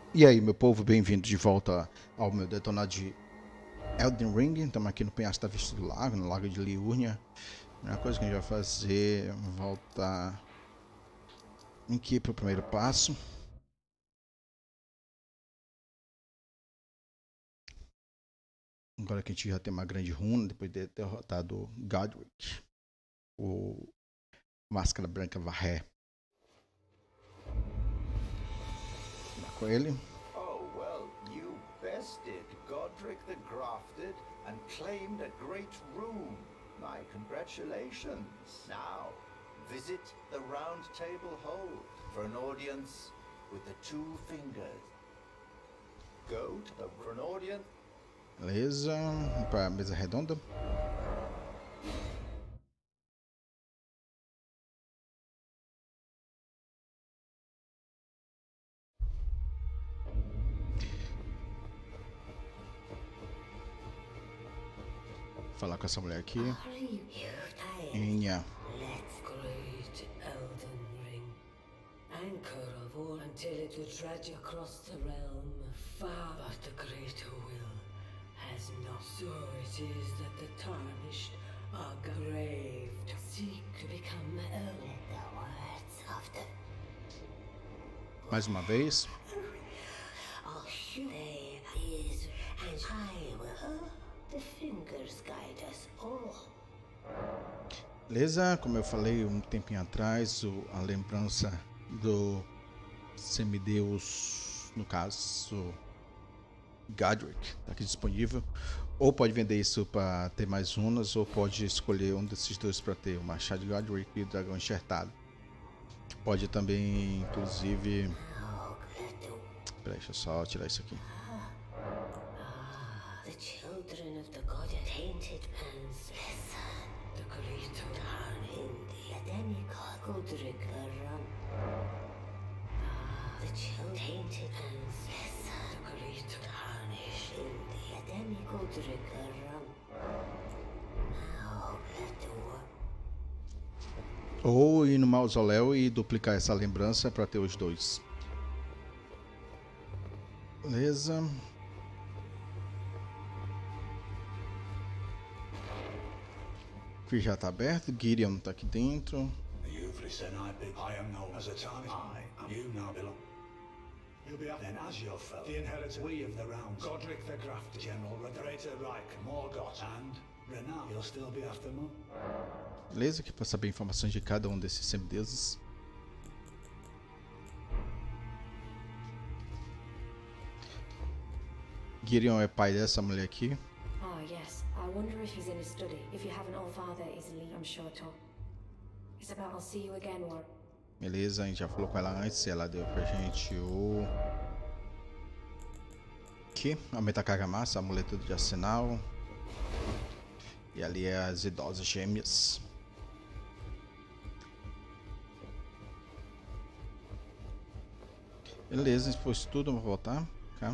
E aí, meu povo, bem-vindo de volta ao meu detonado de Elden Ring. Estamos aqui no penhasco da Vista do Lago, no Lago de Liurnia. A primeira coisa que a gente vai fazer é voltar aqui para o primeiro passo. Agora que a gente já tem uma grande runa, depois de ter derrotado Godric, o Máscara Branca Varré. Vamos com ele. Oh, well, you bested Godric the Grafted and claimed a great room. My congratulations. Now, visit the Round Table Hold for an audience with the two fingers. Go to the for an audience. Beleza, para a mesa redonda. Falar com essa mulher aqui. Inha. Great Elden Ring, anchor of all until it will drag you across the realm far, but the greater will has not. So it is that the tarnished are graved, seek to become Elden. Let the words of the Mais uma vez. I'll shoot they is, and I will. The fingers guide us all. Beleza, como eu falei um tempinho atrás, a lembrança do semideus, no caso Godric, está aqui disponível. Ou pode vender isso para ter mais runas, ou pode escolher um desses dois para ter o Machado de Godric e o Dragão Enxertado. Pode também, inclusive... Peraí, deixa eu só tirar isso aqui. The children of the god tainted pans. Listen, the creator turn in the demigod Godric run. The children tainted pans. Listen, the creator tarnish in the demigod Godric run. Now let the world. Ou ir no mausoléu e duplicar essa lembrança para ter os dois. Beleza. Aqui já está aberto, Gideon está aqui dentro. Then as your fellow, the inheritor, we of the rounds, Godric the Grafted, General Greater Reich, Morgoth, and Renan, you'll still be after more. Beleza, aqui para saber informações de cada um desses semideuses. Gideon é pai dessa mulher aqui. Ah, yes. I wonder if he's in his study. If you haven't, old father easily, I'm sure to. It's about I'll see you again, War. Beleza, a gente já falou com ela antes, ela deu pra gente o... Aqui, aumenta a carga massa, amuleto de arsenal. E ali é as idosas gêmeas. Beleza, depois tudo, vou voltar, tá?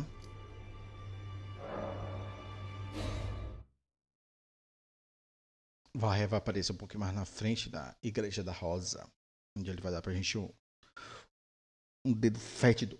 Vai aparecer um pouquinho mais na frente da Igreja da Rosa, onde ele vai dar pra gente um dedo fétido.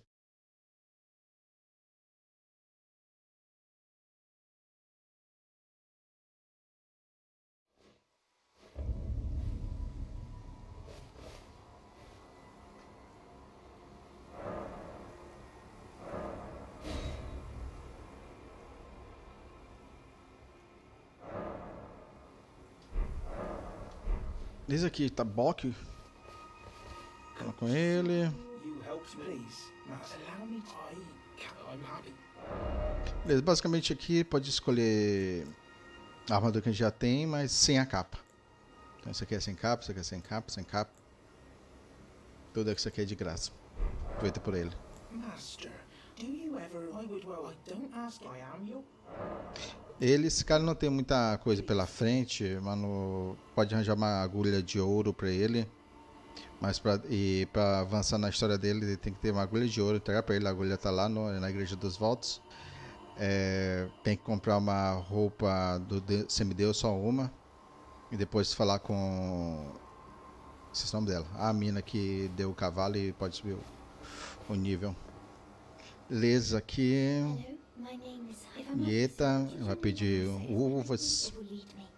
Diz aqui, tá Bock. Fala com ele. You helped me, please. Allow me to. I'm happy. Beleza, basicamente aqui pode escolher a armadura que a gente já tem, mas sem a capa. Então isso aqui é sem capa, isso aqui é sem capa, sem capa. Tudo isso aqui é de graça. Aproveita por ele. Master, do you ever? I would. Well, I don't ask. I am you. Esse cara não tem muita coisa pela frente, mano. Pode arranjar uma agulha de ouro pra ele. Mas pra avançar na história dele, ele tem que ter uma agulha de ouro. Entregar pra ele, a agulha tá lá na Igreja dos Voltos. Tem que comprar uma roupa do semideus, só uma. E depois falar com... Esse é o nome dela. A mina que deu o cavalo e pode subir o nível. Beleza, aqui. Hello, my name is. If I'm not Eita, mistaken, vai pedir uvas. it will lead me.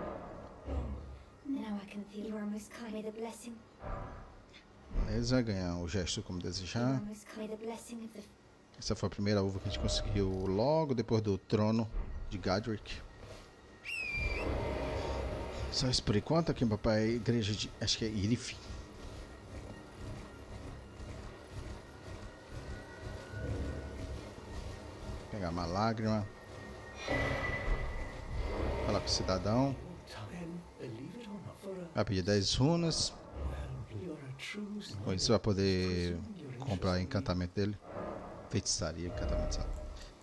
Now I can feel you are most kind. May the blessing. Beleza, ganhar o gesto como You are desejar. most kind. May the blessing of the. Essa foi a primeira uva que a gente conseguiu logo depois do trono de Godric. Só isso por enquanto. Aqui, papai, igreja de. Acho que é Irifi. Pegar uma lágrima. Falar com o cidadão. Vai pedir 10 runas. Com isso vai poder comprar encantamento dele. Feitiçaria, encantamento, sabe?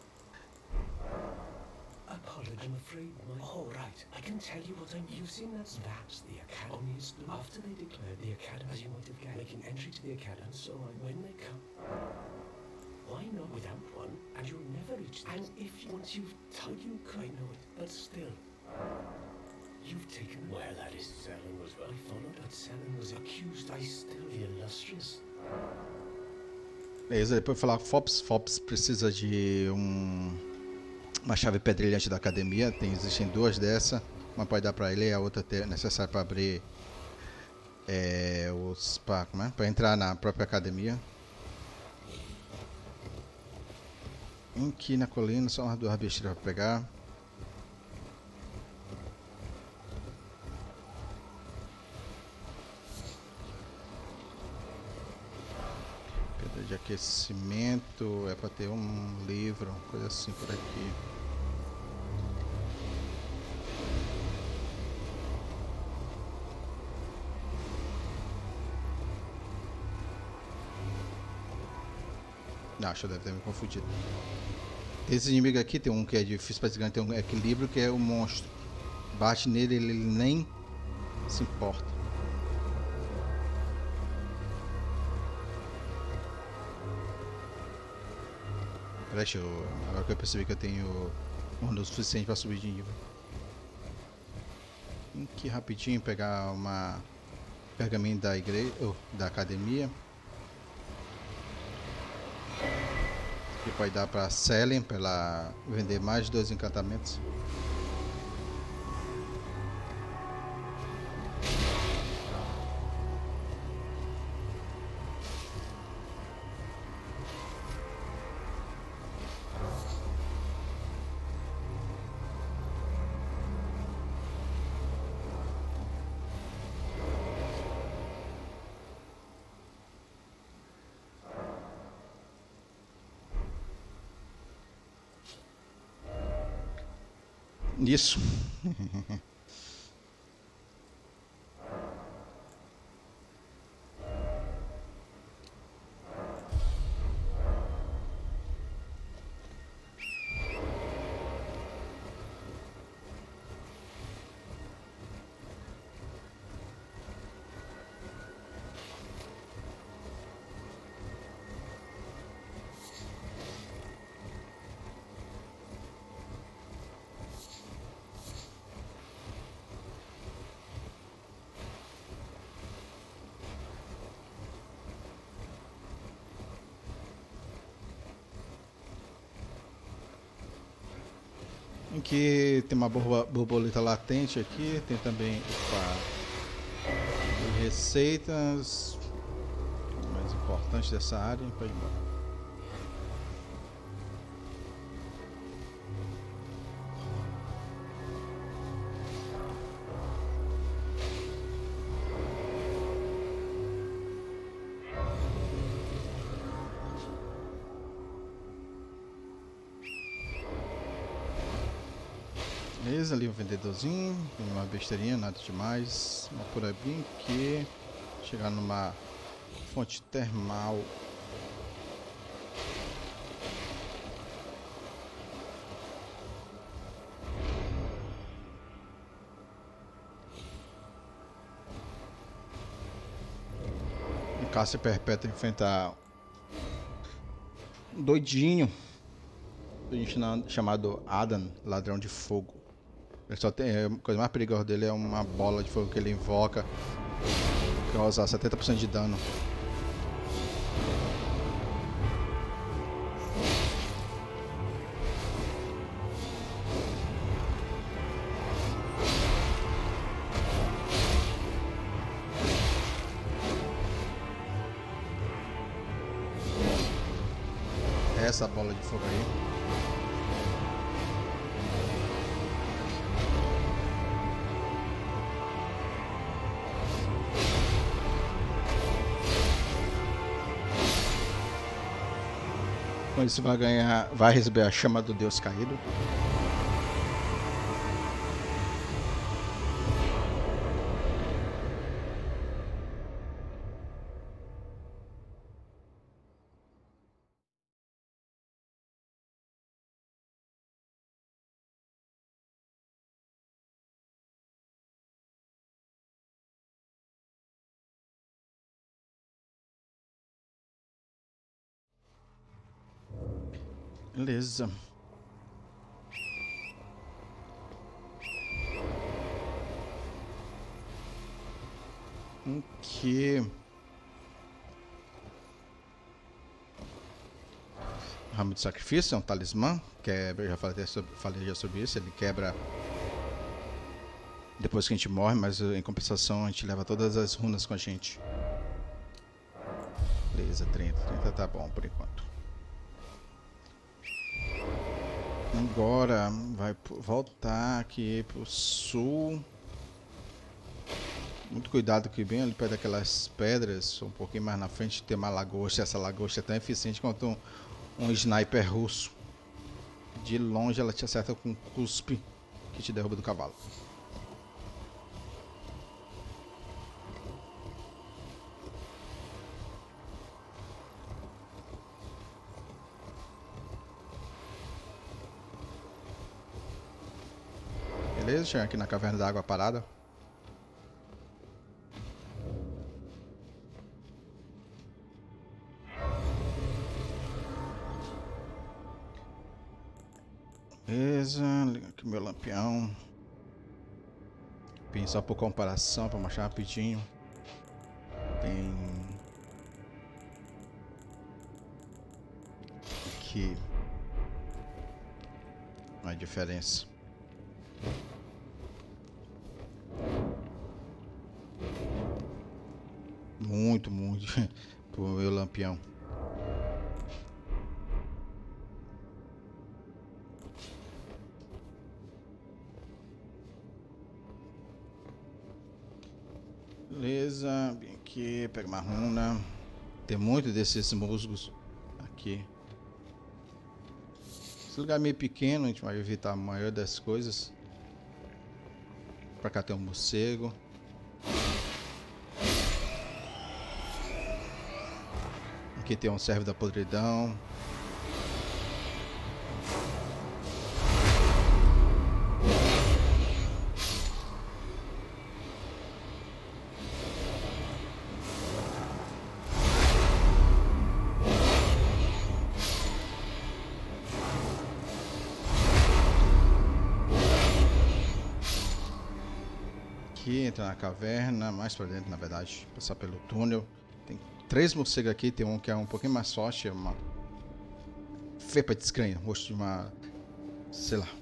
I'm afraid my... Oh, right. I can tell you what I'm using. That's the academy. After they declared the academy, as you might have guessed, making entry to the academy, and so on. When they come, why not without one? And you'll never reach. And if once you've told you, I know it, but still, you've taken. Well, that is Selen was well. I followed that Selen was accused. I still the illustrious. Beleza, depois falar com Fops. Fops precisa de uma chave pedrilhante da academia. Existem duas dessa. Uma pode dar para ele e a outra é necessária para abrir para entrar na própria academia. Aqui na colina só umas duas besteiras para pegar. Pedra de aquecimento é para ter um livro, coisa assim por aqui. Acho que deve ter me confundido. Esse inimigo aqui tem um que é difícil para desganhar, tem um equilíbrio que é o monstro. Bate nele, ele nem se importa. Deixa eu. Agora que eu percebi que eu tenho o suficiente para subir de nível. Tem que rapidinho pegar uma pergaminho da igreja, da academia. Que pode dar para Selen para ela vender mais 2 encantamentos. Isso. Aqui tem uma borboleta latente aqui, tem também receitas, o mais importante dessa área, para ir embora. Beleza, ali o vendedorzinho, tem uma besteirinha, nada demais. Uma por aí bem aqui. Chegar numa fonte termal. Um caça perpétua enfrentar um doidinho chamado Adam, ladrão de fogo. Ele só tem, a coisa mais perigosa dele é uma bola de fogo que ele invoca, que causa 70% de dano. essa bola de fogo aí. Com isso vai receber a chama do Deus caído. Beleza. Que ramo de sacrifício é um talismã. Quebra, já falei já sobre isso. Ele quebra depois que a gente morre, mas em compensação a gente leva todas as runas com a gente. Beleza, 30 tá bom por enquanto. Agora vai voltar aqui pro sul. Muito cuidado que bem ali perto daquelas pedras, um pouquinho mais na frente tem uma lagosta. Essa lagosta é tão eficiente quanto um sniper russo. De longe ela te acerta com um cuspe que te derruba do cavalo. Beleza, chega aqui na caverna da água parada. Beleza, liga aqui meu lampião. Só por comparação, para mostrar rapidinho. Tem aqui uma diferença. Muito pro meu lampião. Beleza, vem aqui, pega uma runa. Tem muito desses musgos aqui. Esse lugar é meio pequeno, a gente vai evitar a maioria das coisas. Pra cá tem um morcego. Aqui tem um servo da podridão. Aqui entra na caverna, mais pra dentro na verdade, passar pelo túnel. Tem 3 morcegos aqui, tem um que é um pouquinho mais forte, é uma fepa de escranha, rosto de uma, sei lá.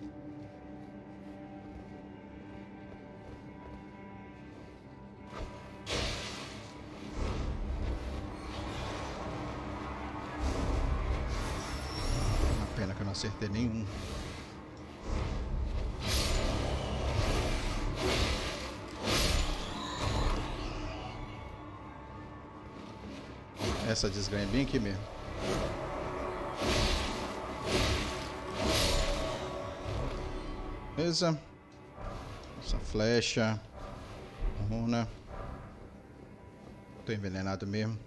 Uma pena que eu não acertei nenhum. Essa desganha bem aqui mesmo. Beleza. Essa flecha. Runa. Tô envenenado mesmo.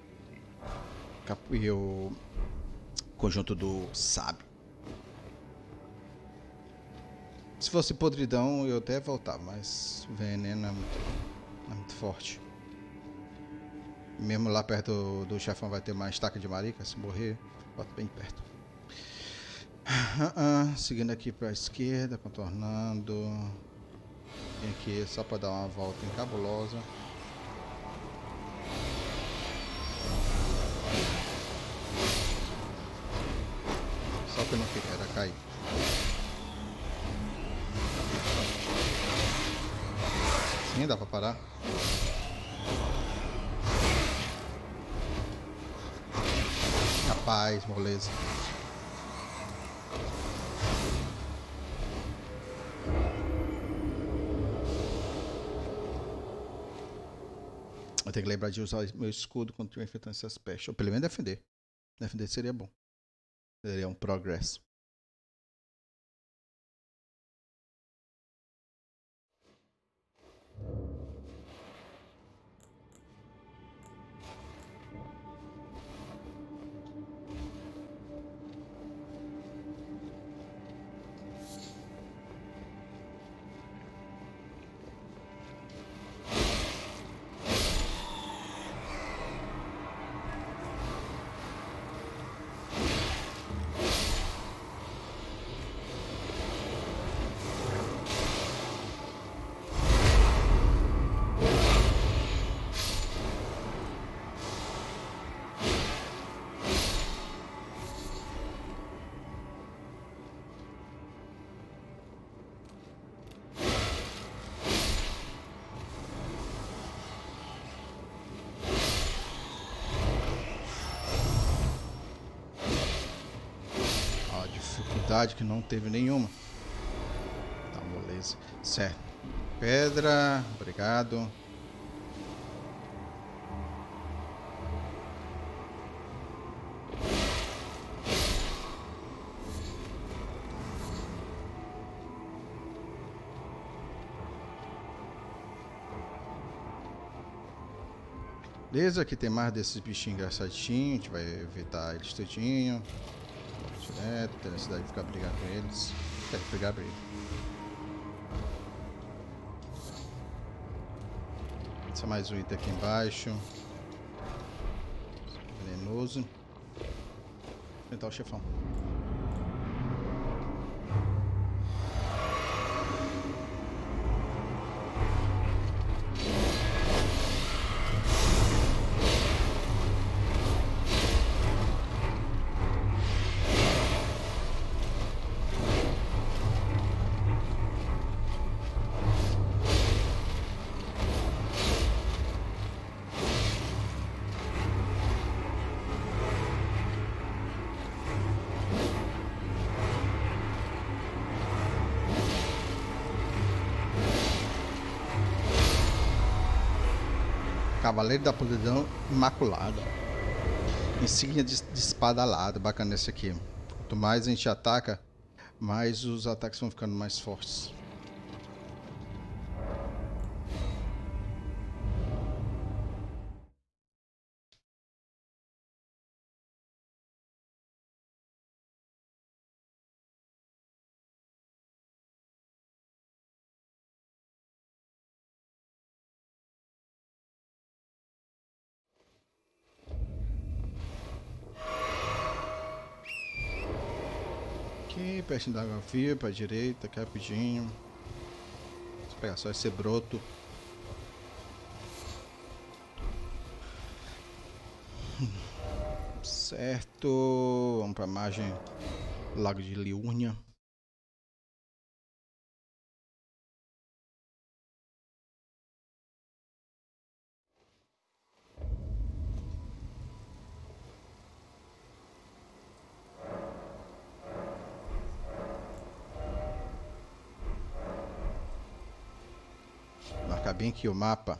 E o conjunto do sábio. Se fosse podridão eu até voltava, mas o veneno é muito forte. Mesmo lá perto do chefão vai ter uma estaca de marica, se morrer, bota bem perto. Seguindo aqui para a esquerda, contornando. Vem aqui só para dar uma volta encabulosa. Só que eu não fiquei, era cair. Sim, dá para parar. Paz, moleza. Eu tenho que lembrar de usar meu escudo quando estiver enfrentando essas pestes. Ou pelo menos defender. Defender seria bom. Seria um progresso. Que não teve nenhuma. Tá, beleza. Certo. Pedra, obrigado. Beleza, aqui tem mais desses bichinhos engraçadinhos. A gente vai evitar eles tudinho. Direto, tem necessidade de ficar brigando com eles. Quer pegar briga. Esse é mais um item aqui embaixo. Venenoso. Vou enfrentar o chefão. Cavaleiro da Podridão Imaculada. Insígnia de espada alada. Bacana esse aqui. Quanto mais a gente ataca, mais os ataques vão ficando mais fortes. Aqui, pertinho da água fria, pra direita, aqui rapidinho. Vou pegar só esse broto. Certo, vamos pra margem Lago de Liurnia. Marcar bem aqui o mapa.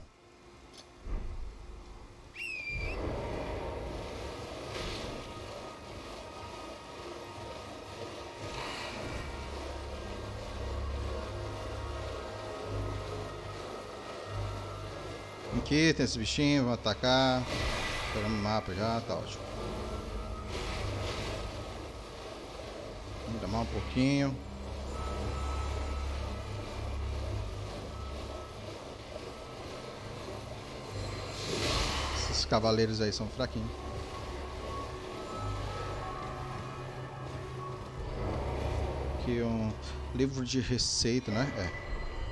Aqui tem esses bichinhos, vão atacar. Pegamos o mapa já, tá ótimo. Vamos demar um pouquinho. Esses cavaleiros aí são fraquinhos. Aqui um livro de receita, né? É.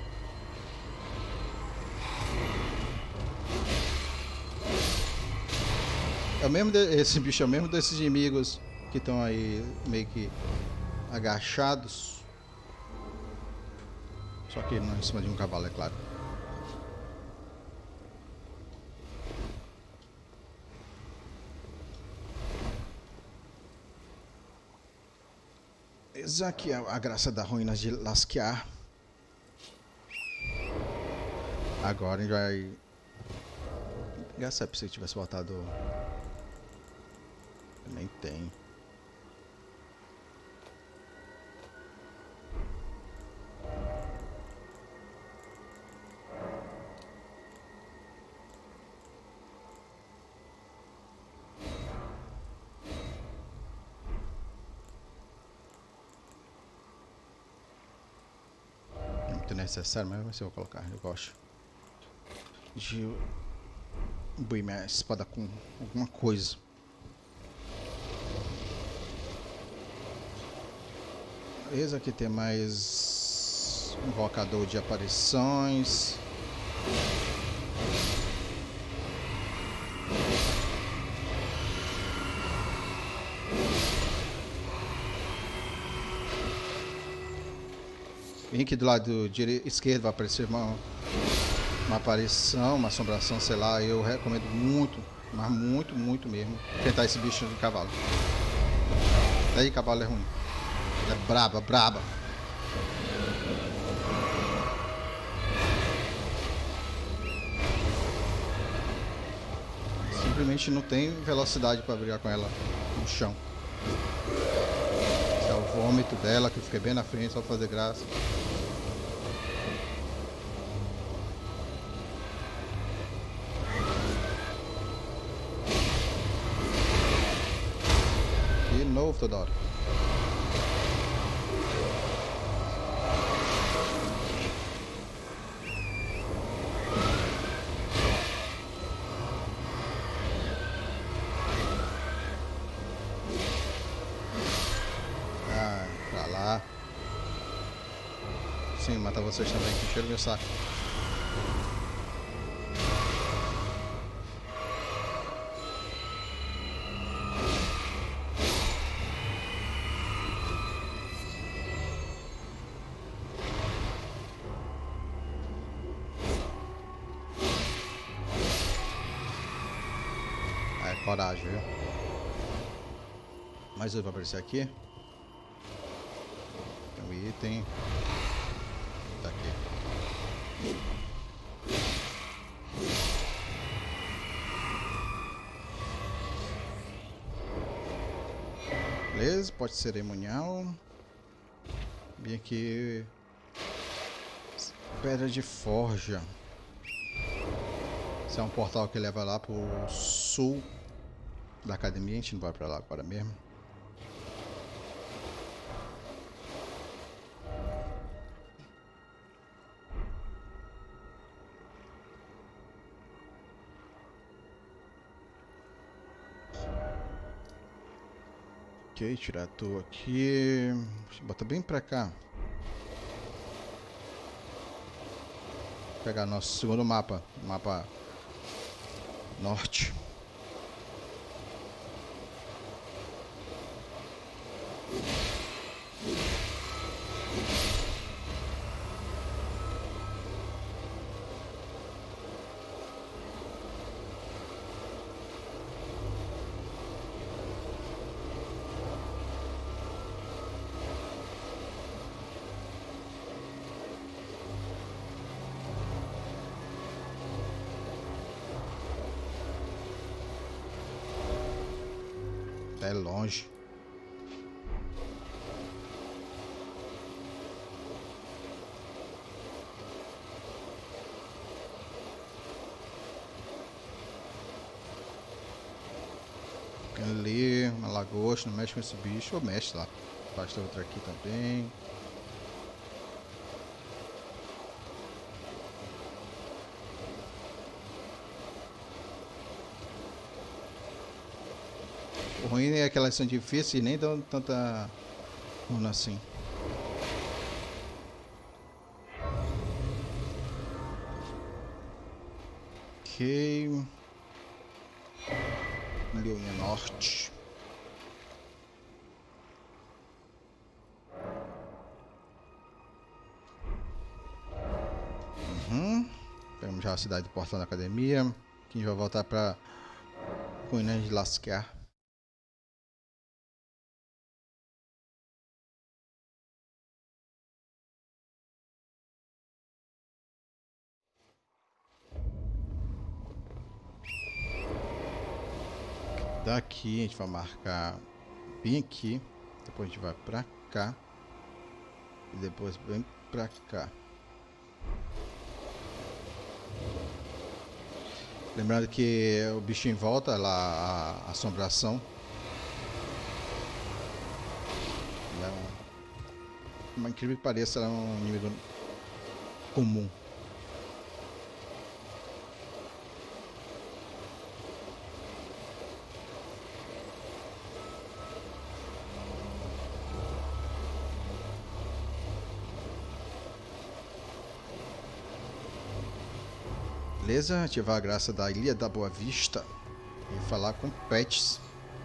É o mesmo esse bicho é o mesmo desses inimigos que estão aí meio que agachados. Só que não em cima de um cavalo, é claro. Beleza, aqui é a graça das ruínas de Lasciar. Agora a gente vai... Engraçado, se eu tivesse botado... Nem tem. Muito necessário, mas eu vou colocar, eu gosto de imbuir minha espada com alguma coisa. Beleza, aqui tem mais invocador de aparições. Vem aqui do lado esquerdo, vai aparecer uma aparição, uma assombração, sei lá. Eu recomendo muito, mas muito mesmo, enfrentar esse bicho de cavalo. Daí cavalo é ruim. É braba, braba. Simplesmente não tem velocidade para brigar com ela no chão. Esse é o vômito dela, que eu fiquei bem na frente só pra fazer graça. De novo toda hora. Sim, matar vocês também, que cheiro meu saco. É, coragem, viu? Mais um vai aparecer aqui. Tem um item. Tá aqui. Beleza, pode ser cerimonial. Vem aqui. Pedra de forja. Esse é um portal que leva lá pro sul da academia. A gente não vai pra lá agora mesmo. Ok, tirar a toa aqui. Bota bem pra cá. Vou pegar nosso segundo mapa. Mapa norte. É longe. Ali, uma lagosta, não mexe com esse bicho, ou mexe lá. Basta outra aqui também. O ruim é que elas são difíceis e nem dão tanta runa assim. Ok. Linha norte. Pegamos já a cidade de Portão da Academia. Aqui a gente vai voltar para Ruínas de Lasciar. Daqui a gente vai marcar bem aqui. Depois a gente vai pra cá. E depois bem pra cá. Lembrando que o bichinho volta lá, a assombração. Mas incrível que pareça, ela é um inimigo comum. Beleza, ativar a graça da Ilha da Boa Vista e falar com Pets.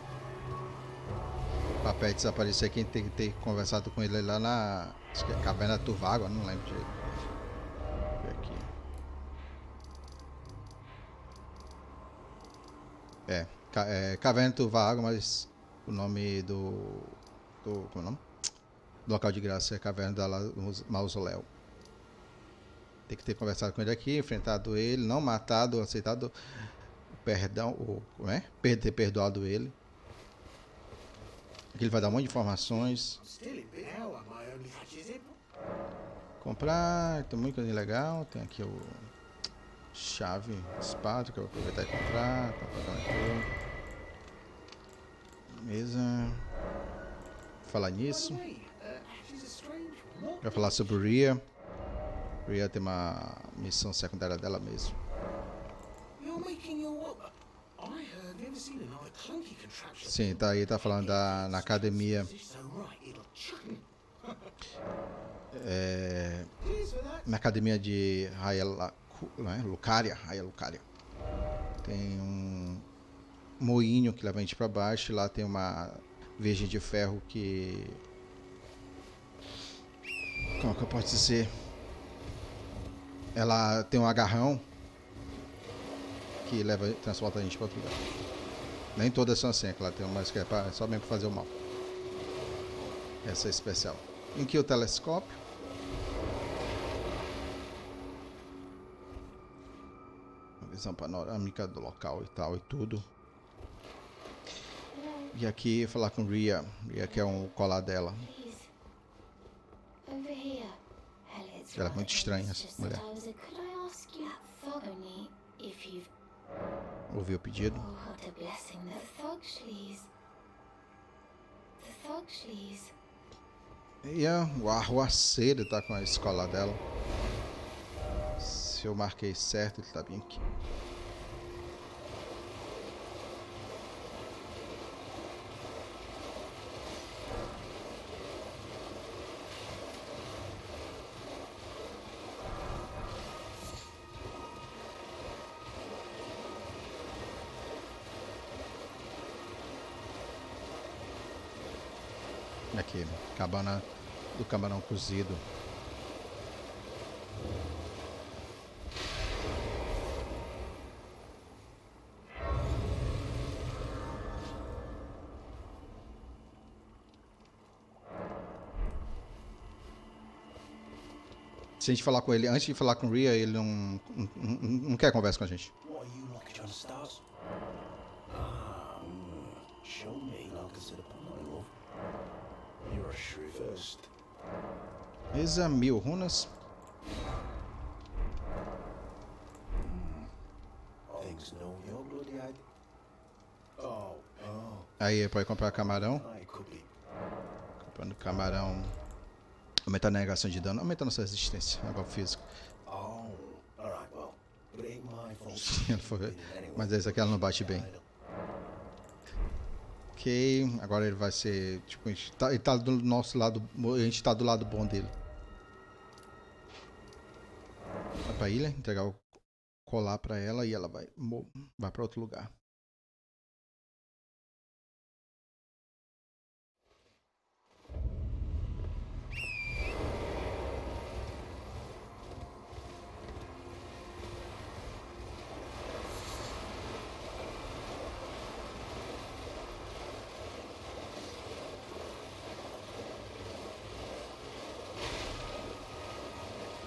Para Pets aparecer, quem tem que ter conversado com ele lá na acho que é Caverna Turvago, não lembro direito. Aqui. Caverna Turvago, mas o nome do como é o nome? Do local de graça é Caverna da Mausoléu. Tem que ter conversado com ele aqui, enfrentado ele, não matado, aceitado o perdão, ter perdoado ele. Aqui ele vai dar um monte de informações. Comprar, tem muita coisa legal. Tem aqui o chave, espada, que eu vou aproveitar e comprar. Tá pagando tudo. Beleza. Falar nisso. Vai falar sobre o Rhea. Rhea tem uma missão secundária dela mesmo. Sim, tá aí, tá falando na academia. Na academia de Raia Lucaria. Tem um moinho que leva a gente pra baixo. Lá tem uma Virgem de Ferro que... Como que eu posso dizer? Ela tem um agarrão que transporta a gente para outro lugar. Nem todas são assim, é claro, tem umas que é só mesmo para fazer o mal. Essa é especial. Aqui o telescópio. Uma visão panorâmica do local e tal e tudo. E aqui falar com Rhea. Rhea que é um colar dela. Ela é muito estranha, essa mulher. Ouviu o pedido? E o arruaceiro tá com a escola dela. Se eu marquei certo, ele tá bem aqui. Aqui, cabana do camarão cozido. Se a gente falar com ele, antes de falar com o Rhea, ele não quer conversa com a gente. Beleza, 1000 runas. Aí pode comprar camarão. Comprando camarão. Aumenta a negação de dano, aumenta a nossa resistência, negócio físico. Mas esse aqui ela não bate bem. Ok, agora ele vai ser, tipo, ele tá do nosso lado, a gente tá do lado bom dele. Vai pra ilha, entregar o colar pra ela e ela vai pra outro lugar.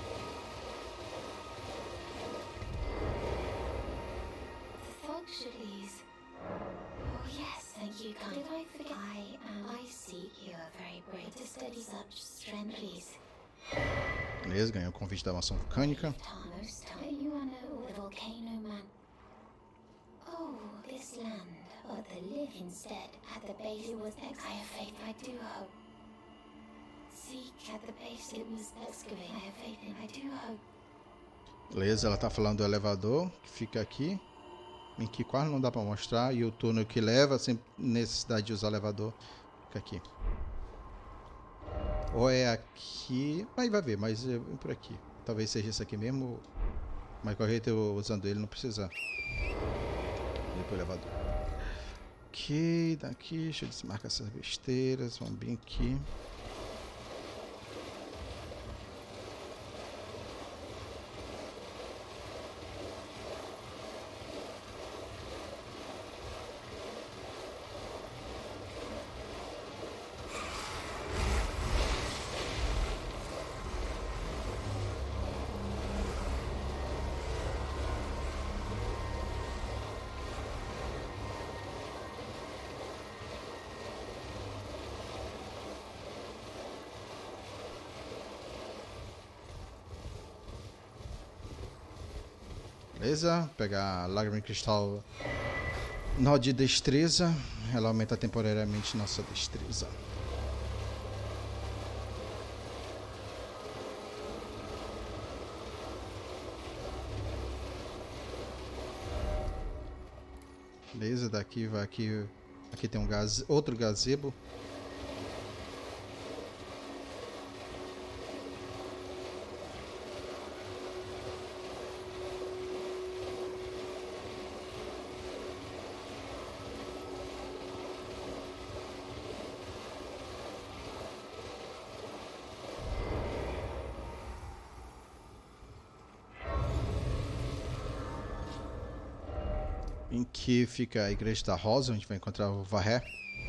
Should leave. to study such strength, please. Beleza, ganhou o convite da mansão vulcânica. Most time you are no the volcano man. Oh, this land, but the live instead at the base it was I have faith, I do hope. Seek at the base it was excavated. I have faith in I do hope. Beleza, ela tá falando do elevador que fica aqui, em que quase não dá pra mostrar, e o túnel que leva, sem necessidade de usar o elevador, fica aqui. Ou é aqui, aí vai ver, mas é por aqui. Talvez seja esse aqui mesmo, mas qualquer jeito eu usando ele não precisa ir pro elevador. Ok, daqui, deixa eu desmarcar essas besteiras, vamos bem aqui. Beleza, pegar a lágrima de cristal nó de destreza, ela aumenta temporariamente nossa destreza. Beleza, daqui vai aqui, aqui tem um outro gazebo. Em que fica a Igreja da Rosa, onde a gente vai encontrar o Varré.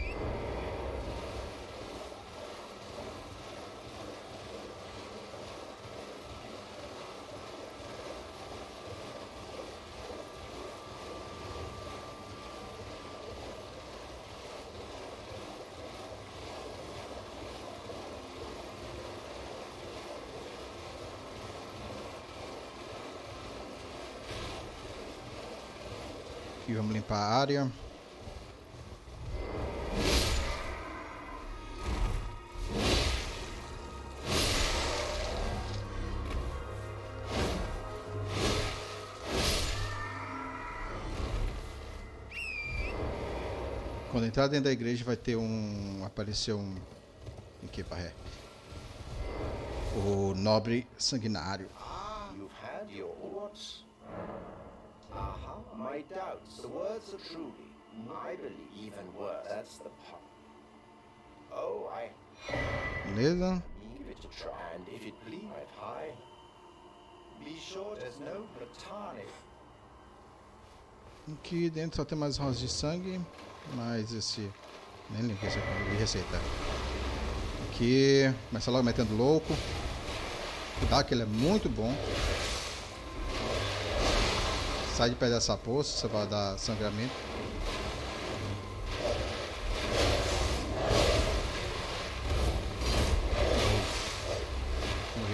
Aqui vamos limpar a área. Quando entrar dentro da igreja vai ter aparecer um... Em que paré? O nobre sanguinário. You've had your orders. Aha, my doubts. The words are truly, I believe, even worse. That's the part. Oh, I Beleza? give it a try. And if it please, high, be sure there's no platonic. Aqui dentro só tem mais rosas de sangue, mas esse... Nem lembro esse aqui, receita. Aqui, começa logo metendo louco. Tá, que ele é muito bom. Sai de perto dessa poça, você vai dar sangramento. Não morri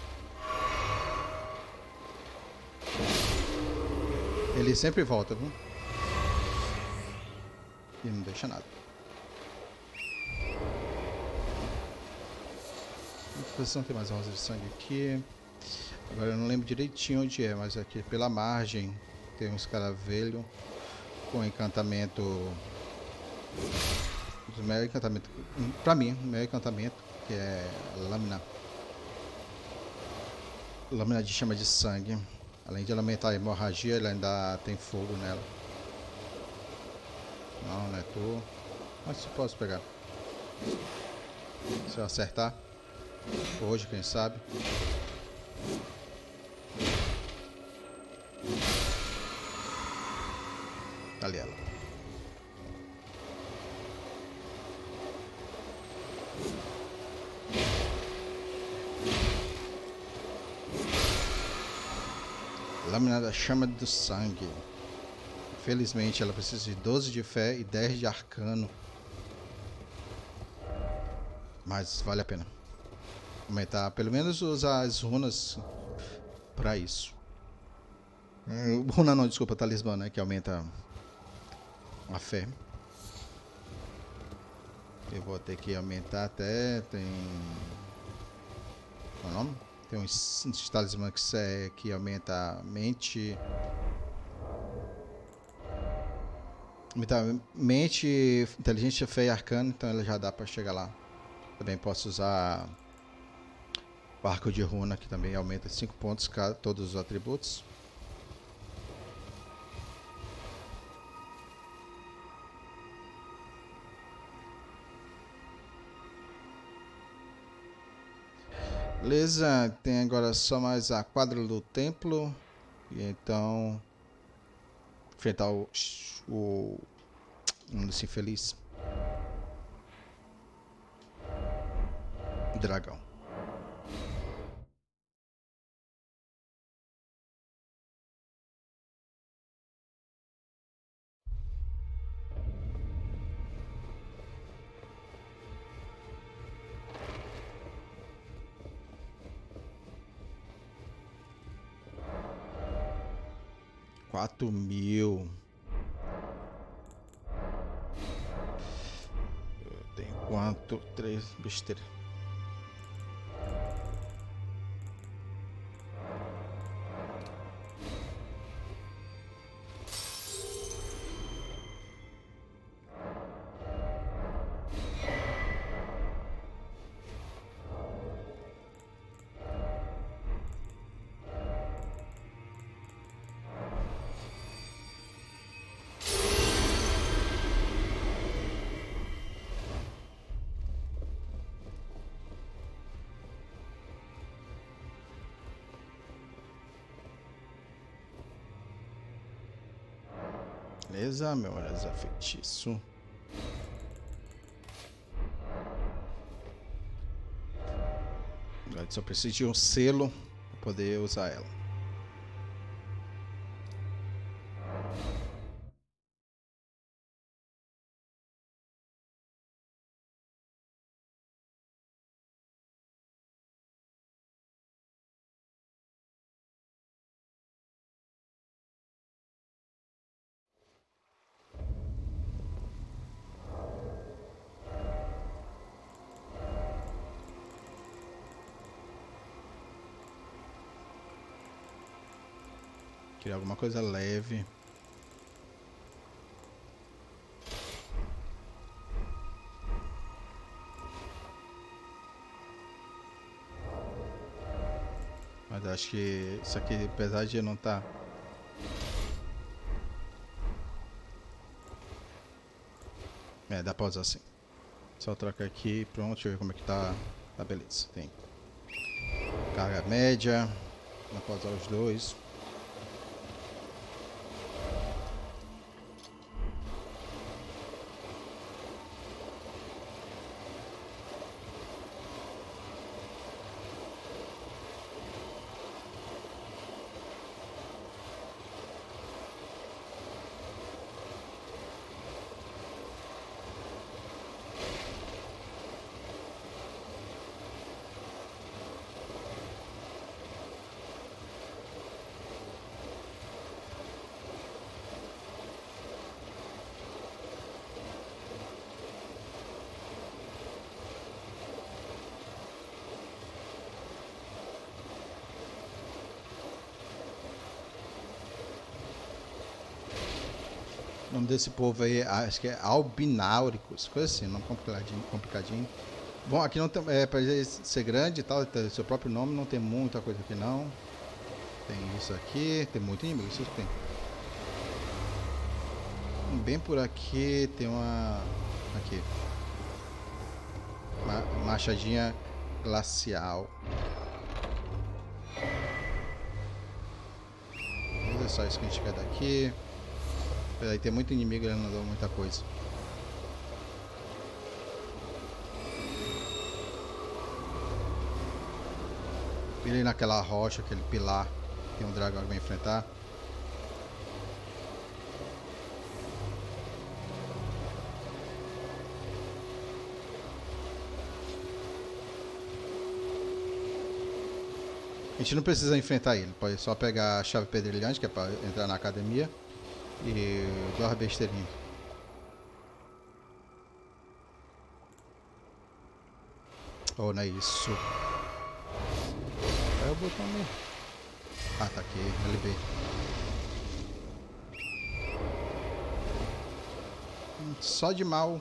não. Ele sempre volta, viu? E não deixa nada. Não tem mais rosas de sangue aqui. Agora eu não lembro direitinho onde é, mas aqui pela margem tem um escaravelho com encantamento. O meu encantamento, pra mim, o meu encantamento, que é lâmina de chama de sangue. Além de aumentar a hemorragia, ele ainda tem fogo nela. Não, não é tu. Mas se posso pegar. Se eu acertar. Hoje, quem sabe. Ali ela. Lâmina da chama do sangue. Felizmente ela precisa de 12 de fé e 10 de arcano. Mas vale a pena. Aumentar, pelo menos usar as runas pra isso. Runa não, desculpa, talismã, né? Que aumenta a fé. Eu vou ter que aumentar até. Tem. Qual é o nome? Tem uns talismã que aumenta a mente. Aumenta a mente, inteligência, fé e arcano. Então ela já dá pra chegar lá. Também posso usar o arco de runa, que também aumenta 5 pontos todos os atributos. Beleza, tem agora só mais a quadra do templo. E então enfrentar o mundo infeliz. O dragão. Quatro mil. Tem quanto? 3 besteira. Beleza, meu Arasa feitiço. Agora só preciso de um selo para poder usar ela. Queria alguma coisa leve. Mas acho que isso aqui, apesar de não tá. É, dá pra usar assim. Só troca aqui, pronto, deixa eu ver como é que tá. Tá, beleza. Tem carga média. Dá pra usar os dois. O nome desse povo aí, acho que é Albináuricos, coisa assim, nome complicadinho. Bom, aqui não tem, pra ser grande e tal, tem seu próprio nome, não tem muita coisa aqui não. Tem isso aqui, tem muito inimigo, isso tem. Bem por aqui tem uma... aqui. Uma machadinha glacial. É só isso que a gente quer daqui. Aí tem muito inimigo, ele não dá muita coisa. Ele naquela rocha, aquele pilar, tem um dragão que vai enfrentar. A gente não precisa enfrentar ele, pode só pegar a chave pedrilhante, que é pra entrar na academia, e duas besteirinhas. Oh, não é isso. É o botão mesmo. Ah, tá aqui, LB. Só de mal.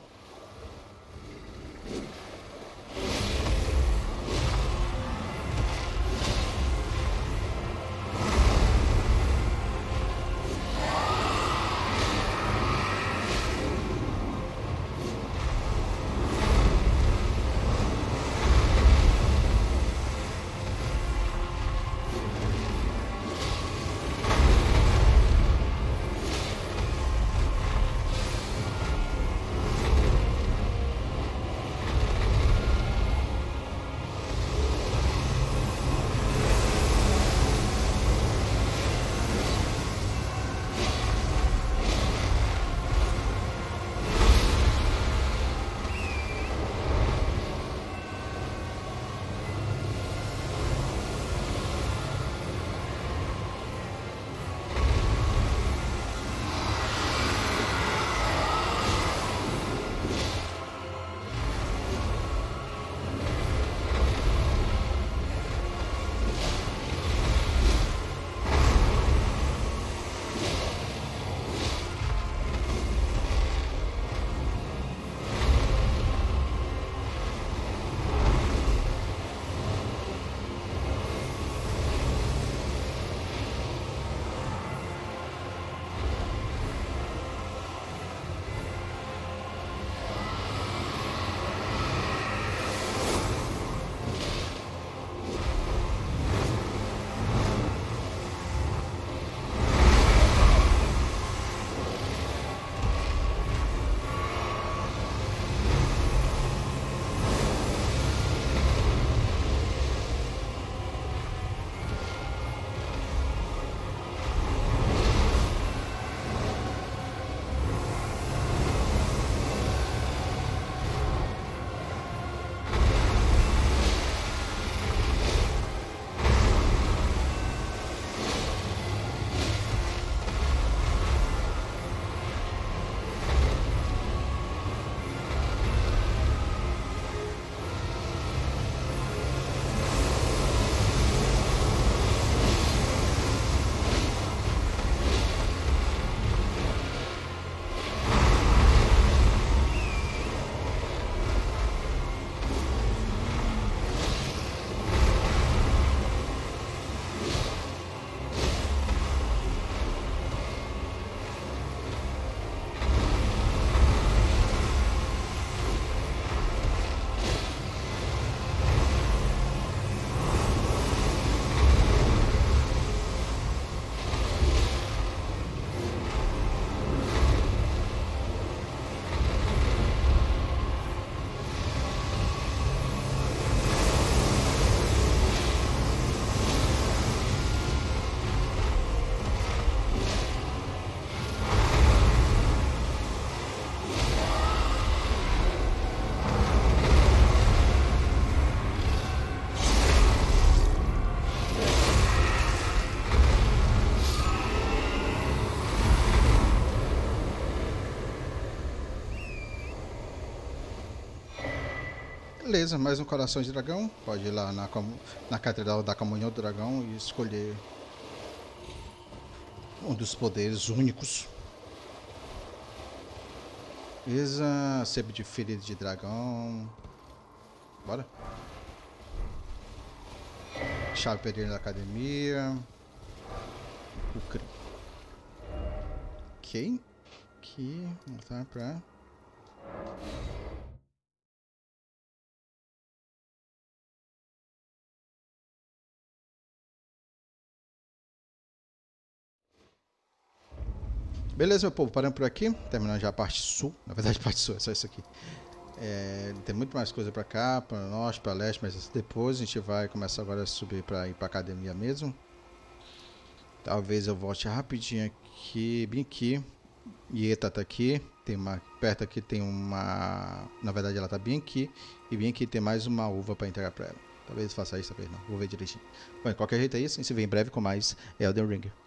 Beleza, mais um coração de dragão. Pode ir lá na Catedral da Comunhão do Dragão e escolher um dos poderes únicos. Beleza, sebo de ferida de dragão. Bora. Chave pedreira da academia. Ok. Aqui, voltar pra... Beleza, meu povo, parando por aqui, terminando já a parte sul, na verdade a parte sul é só isso aqui. Tem muito mais coisa pra cá, pra norte, pra leste, mas depois a gente vai começar agora a subir pra ir pra academia mesmo. Talvez eu volte rapidinho aqui, bem aqui. Ieta tá aqui, tem uma, perto aqui tem uma, na verdade ela tá bem aqui, e bem aqui tem mais uma uva pra entregar pra ela. Talvez faça isso, talvez não. Vou ver direitinho. Bom, de qualquer jeito é isso. A gente se vê em breve com mais Elden Ring.